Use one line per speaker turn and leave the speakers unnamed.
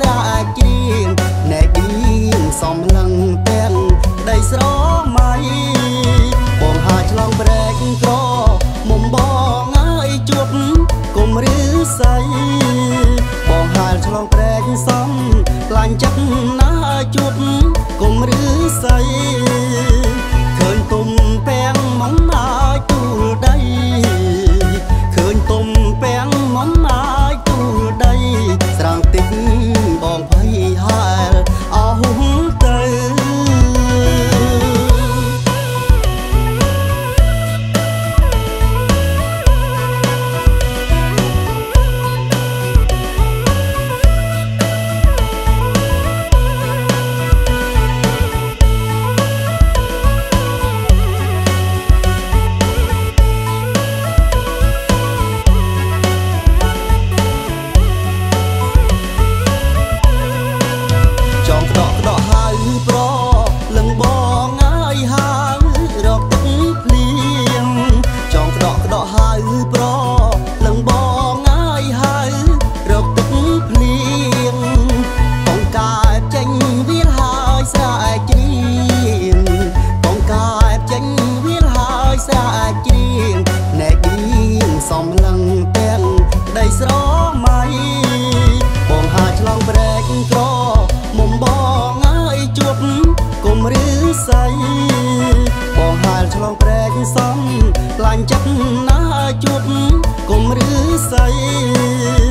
ស្រាជ្រៀងណែគៀងសំឡឹងទាំងដីស្រមៃបងហាឆ្លងប្រែកក្រមុំបងអើយជួបគុំឬស័យបងហាឆ្លងប្រែកសំខ្លាញ់ចិត្តណាជួបគុំឬស័យឃើញទុំពាំងមកមកទូលដីឃើញទុំពាំងមកមកទូលដីស្រាងតិចបងភ័យហាលអស់ទៅសំឡឹងទាំងដីស្រមៃបងហាឆ្លងប្រែកក្រមុំបងអើយជួបគុំឬស័យបងហាឆ្លងប្រែកសំខ្លាញ់ចិត្តណាជួបគុំឬស័យ